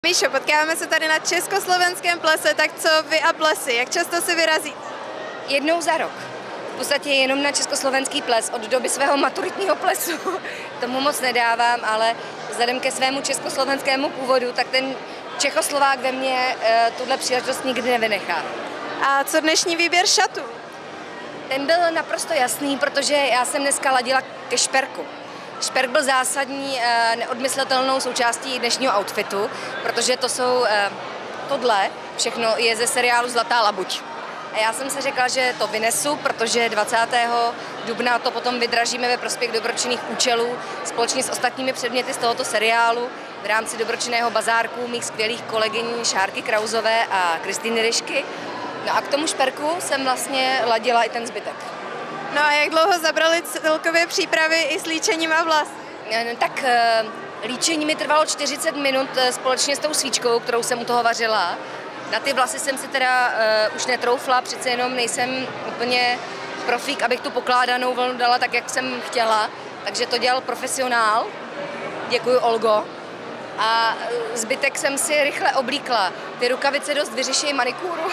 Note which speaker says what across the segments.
Speaker 1: Míšo, potkáváme se tady na československém plese, tak co vy a plesy, jak často si vyrazíte?
Speaker 2: Jednou za rok. V podstatě jenom na československý ples od doby svého maturitního plesu. Tomu moc nedávám, ale vzhledem ke svému československému původu, tak ten Čechoslovák ve mně tuhle příležitost nikdy nevynechá.
Speaker 1: A co dnešní výběr šatů?
Speaker 2: Ten byl naprosto jasný, protože já jsem dneska ladila ke šperku. Šperk byl zásadní, neodmyslitelnou součástí dnešního outfitu, protože tohle všechno je ze seriálu Zlatá labuť. A já jsem si řekla, že to vynesu, protože 20. dubna to potom vydražíme ve prospěch dobročinných účelů společně s ostatními předměty z tohoto seriálu v rámci dobročinného bazárku mých skvělých kolegyň Šárky Krauzové a Kristýny Ryšky. No a k tomu šperku jsem vlastně ladila i ten zbytek.
Speaker 1: No a jak dlouho zabrali celkově přípravy i s líčením a vlasy?
Speaker 2: Tak líčení mi trvalo 40 minut společně s tou svíčkou, kterou jsem u toho vařila. Na ty vlasy jsem si teda už netroufla, přece jenom nejsem úplně profík, abych tu pokládanou vlnu dala tak, jak jsem chtěla. Takže to dělal profesionál, děkuji Olgo. A zbytek jsem si rychle oblíkla. Ty rukavice dost vyřeší manikúru.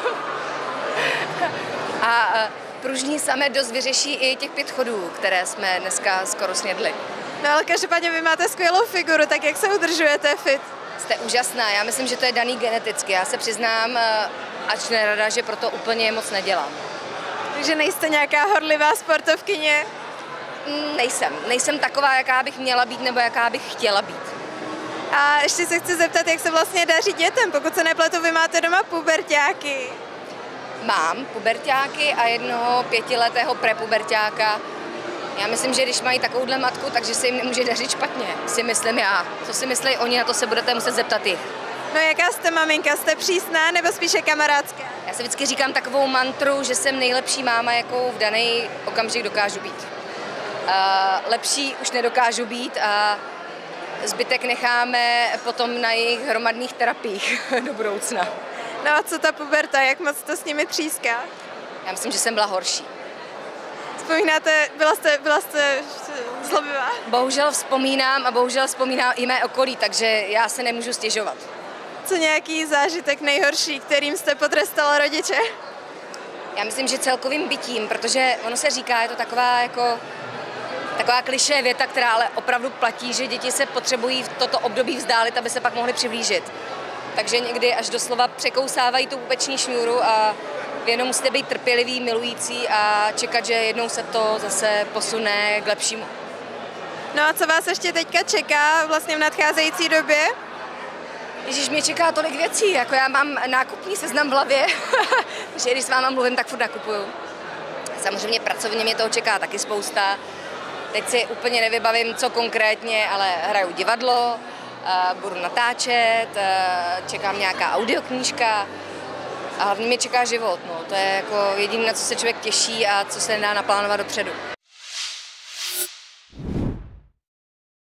Speaker 2: A pružní samet dost vyřeší i těch 5 chodů, které jsme dneska skoro snědli.
Speaker 1: No ale každopádně vy máte skvělou figuru, tak jak se udržujete fit?
Speaker 2: Jste úžasná, já myslím, že to je daný geneticky. Já se přiznám, ač nerada, že proto úplně moc nedělám.
Speaker 1: Takže nejste nějaká horlivá sportovkyně?
Speaker 2: Nejsem taková, jaká bych měla být nebo jaká bych chtěla být.
Speaker 1: A ještě se chci zeptat, jak se vlastně daří dětem, pokud se nepletu, vy máte doma puberťáky.
Speaker 2: Mám puberťáky a jednoho 5letého prepuberťáka. Já myslím, že když mají takovouhle matku, takže se jim nemůže dařit špatně, si myslím já. Co si myslí oni, na to se budete muset zeptat jich.
Speaker 1: No jaká jste maminka, jste přísná nebo spíše kamarádská?
Speaker 2: Já si vždycky říkám takovou mantru, že jsem nejlepší máma, jakou v daný okamžik dokážu být. Lepší už nedokážu být a zbytek necháme potom na jejich hromadných terapiích do budoucna.
Speaker 1: No a co ta puberta, jak moc to s nimi tříská?
Speaker 2: Já myslím, že jsem byla horší.
Speaker 1: Vzpomínáte, byla jste zlobivá?
Speaker 2: Bohužel vzpomínám a bohužel vzpomínám i mé okolí, takže já se nemůžu stěžovat.
Speaker 1: Co nějaký zážitek nejhorší, kterým jste potrestala rodiče?
Speaker 2: Já myslím, že celkovým bytím, protože ono se říká, je to taková klišé věta, která ale opravdu platí, že děti se potřebují v toto období vzdálit, aby se pak mohly přiblížit. Takže někdy až doslova překousávají tu pupeční šňůru a vy jenom musíte být trpělivý, milující a čekat, že jednou se to zase posune k lepšímu.
Speaker 1: No a co vás ještě teďka čeká vlastně v nadcházející době?
Speaker 2: Ježíš, mě čeká tolik věcí, jako já mám nákupní seznam v hlavě, že když s váma mluvím, tak furt nakupuju. Samozřejmě pracovně mě toho čeká taky spousta. Teď si úplně nevybavím, co konkrétně, ale hraju divadlo, budu natáčet, čekám nějaká audioknížka a hlavně mě čeká život. No. To je jako jediné, na co se člověk těší a co se dá naplánovat dopředu.